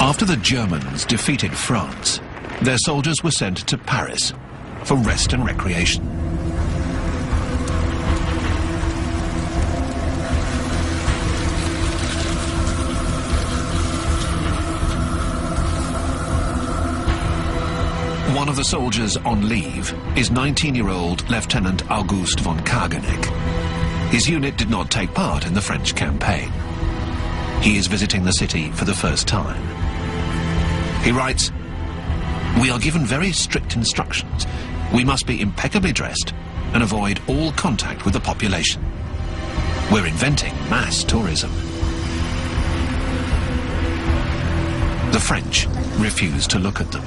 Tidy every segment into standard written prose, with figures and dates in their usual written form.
After the Germans defeated France, their soldiers were sent to Paris for rest and recreation. One of the soldiers on leave is 19-year-old Lieutenant Auguste von Kageneck. His unit did not take part in the French campaign. He is visiting the city for the first time. He writes, "We are given very strict instructions. We must be impeccably dressed and avoid all contact with the population. We're inventing mass tourism." The French refuse to look at them.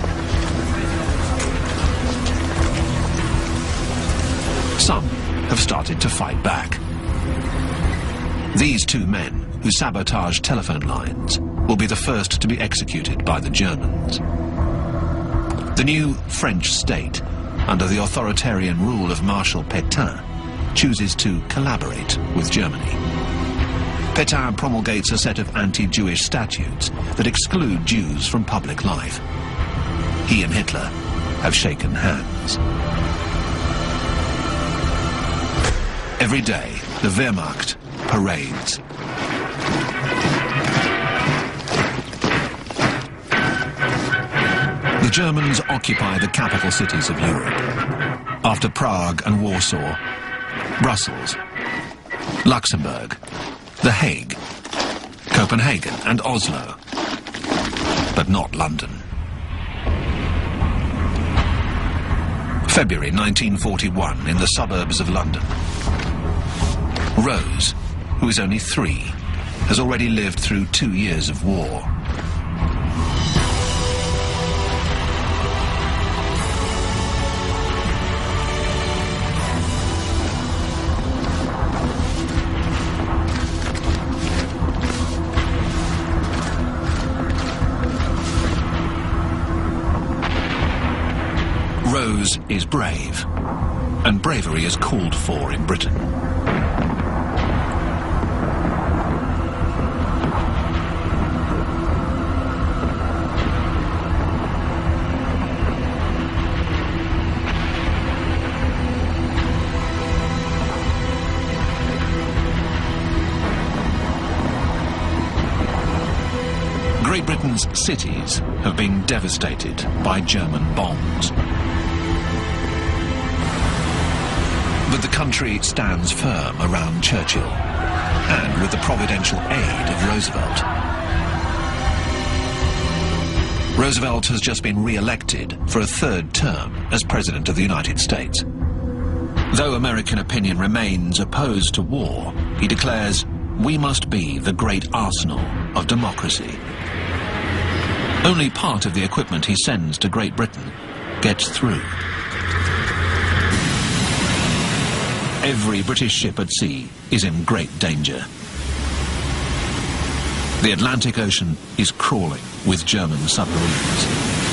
Some have started to fight back. These two men, who sabotaged telephone lines, will be the first to be executed by the Germans. The new French state, under the authoritarian rule of Marshal Pétain, chooses to collaborate with Germany. Pétain promulgates a set of anti-Jewish statutes that exclude Jews from public life. He and Hitler have shaken hands. Every day, the Wehrmacht parades. The Germans occupy the capital cities of Europe. After Prague and Warsaw, Brussels, Luxembourg, The Hague, Copenhagen and Oslo, but not London. February 1941, in the suburbs of London. Rose, who is only 3, has already lived through 2 years of war. Rose is brave, and bravery is called for in Britain. Great Britain's cities have been devastated by German bombs. But the country stands firm around Churchill and with the providential aid of Roosevelt. Roosevelt has just been re-elected for a 3rd term as President of the United States. Though American opinion remains opposed to war, he declares, "We must be the great arsenal of democracy." Only part of the equipment he sends to Great Britain gets through. Every British ship at sea is in great danger. The Atlantic Ocean is crawling with German submarines.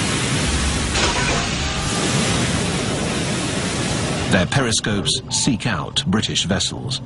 Their periscopes seek out British vessels.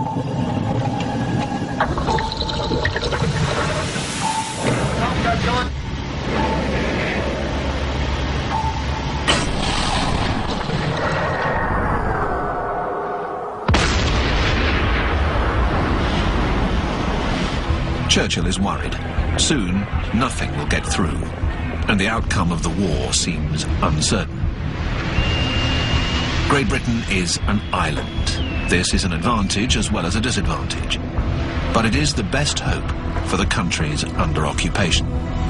Churchill is worried. Soon, nothing will get through, and the outcome of the war seems uncertain. Great Britain is an island. This is an advantage as well as a disadvantage, but it is the best hope for the countries under occupation.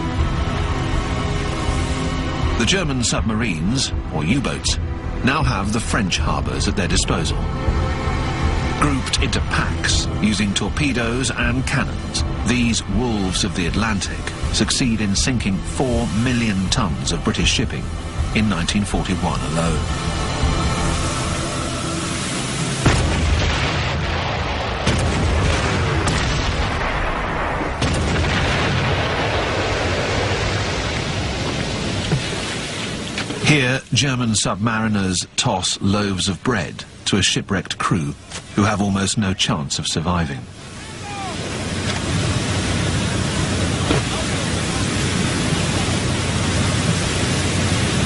The German submarines, or U-boats, now have the French harbours at their disposal. Grouped into packs using torpedoes and cannons, these wolves of the Atlantic succeed in sinking 4 million tons of British shipping in 1941 alone. Here, German submariners toss loaves of bread to a shipwrecked crew who have almost no chance of surviving.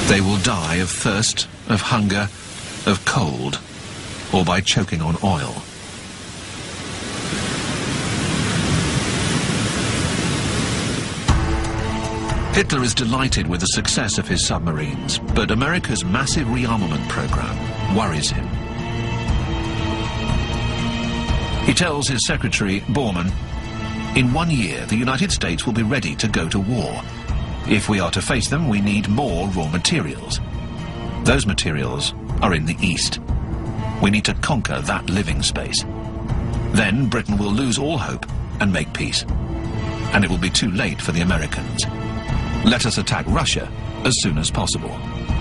They will die of thirst, of hunger, of cold, or by choking on oil. Hitler is delighted with the success of his submarines, but America's massive rearmament program worries him. He tells his secretary, Bormann, "In 1 year, the United States will be ready to go to war. If we are to face them, we need more raw materials. Those materials are in the East. We need to conquer that living space. Then Britain will lose all hope and make peace. And it will be too late for the Americans. Let us attack Russia as soon as possible."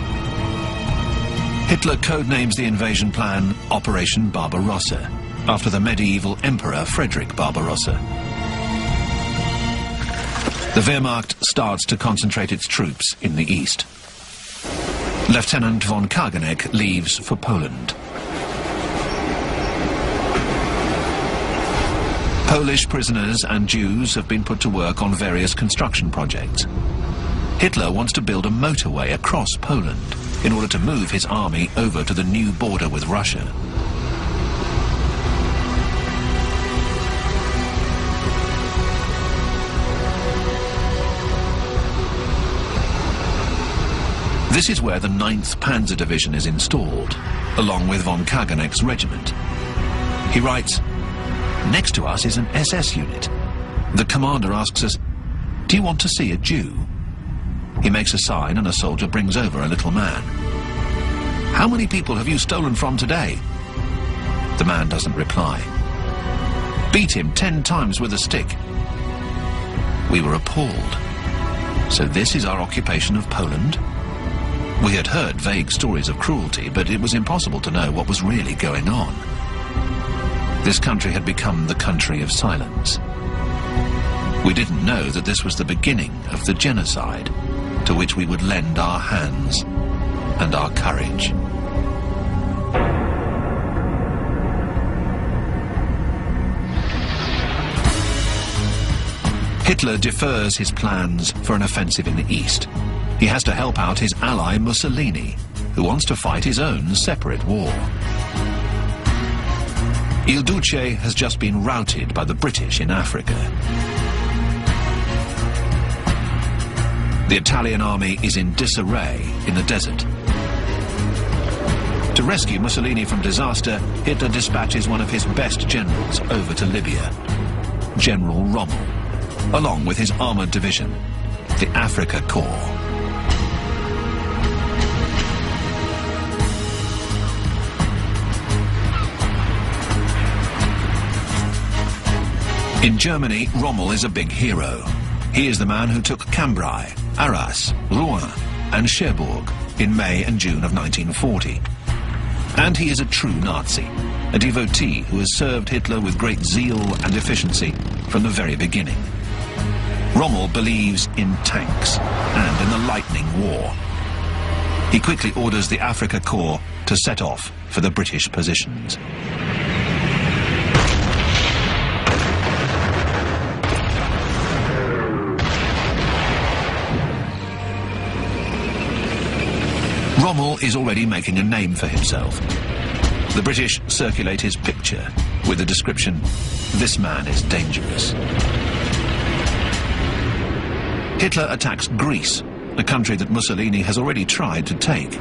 Hitler codenames the invasion plan Operation Barbarossa, after the medieval emperor Frederick Barbarossa. The Wehrmacht starts to concentrate its troops in the east. Lieutenant von Kageneck leaves for Poland. Polish prisoners and Jews have been put to work on various construction projects. Hitler wants to build a motorway across Poland in order to move his army over to the new border with Russia. This is where the 9th Panzer Division is installed, along with von Kageneck's regiment. He writes, "Next to us is an SS unit. The commander asks us, 'Do you want to see a Jew?' He makes a sign and a soldier brings over a little man. 'How many people have you stolen from today?' The man doesn't reply. 'Beat him 10 times with a stick.' We were appalled. So this is our occupation of Poland? We had heard vague stories of cruelty, but it was impossible to know what was really going on. This country had become the country of silence. We didn't know that this was the beginning of the genocide to which we would lend our hands and our courage." Hitler defers his plans for an offensive in the east. He has to help out his ally Mussolini, who wants to fight his own separate war. Il Duce has just been routed by the British in Africa. The Italian army is in disarray in the desert. To rescue Mussolini from disaster, Hitler dispatches one of his best generals over to Libya, General Rommel, along with his armoured division, the Afrika Korps. In Germany, Rommel is a big hero. He is the man who took Cambrai, Arras, Rouen and Cherbourg in May and June of 1940. And he is a true Nazi, a devotee who has served Hitler with great zeal and efficiency from the very beginning. Rommel believes in tanks and in the lightning war. He quickly orders the Afrika Korps to set off for the British positions. Rommel is already making a name for himself. The British circulate his picture with the description, "This man is dangerous." Hitler attacks Greece, a country that Mussolini has already tried to take.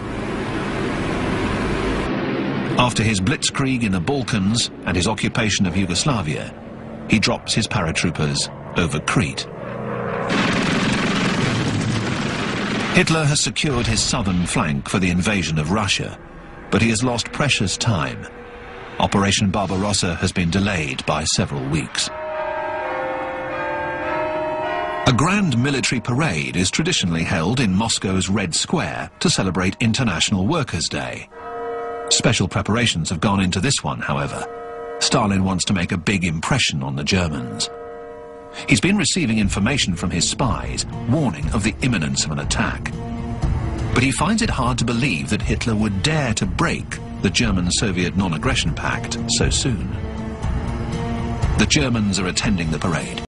After his blitzkrieg in the Balkans and his occupation of Yugoslavia, he drops his paratroopers over Crete. Hitler has secured his southern flank for the invasion of Russia, but he has lost precious time. Operation Barbarossa has been delayed by several weeks. A grand military parade is traditionally held in Moscow's Red Square to celebrate International Workers' Day. Special preparations have gone into this one, however. Stalin wants to make a big impression on the Germans. He's been receiving information from his spies, warning of the imminence of an attack. But he finds it hard to believe that Hitler would dare to break the German-Soviet non-aggression pact so soon. The Germans are attending the parade.